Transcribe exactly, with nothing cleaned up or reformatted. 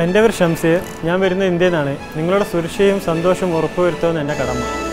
എൻ്റെ പേര് ഷംസീർ. ഞാൻ വരുന്നത് ഇന്ത്യയിൽ നിന്നാണ്. നിങ്ങളുടെ സുരക്ഷയും സന്തോഷവും ഉറപ്പുവരുത്തുമെന്ന് എൻ്റെ കടമ.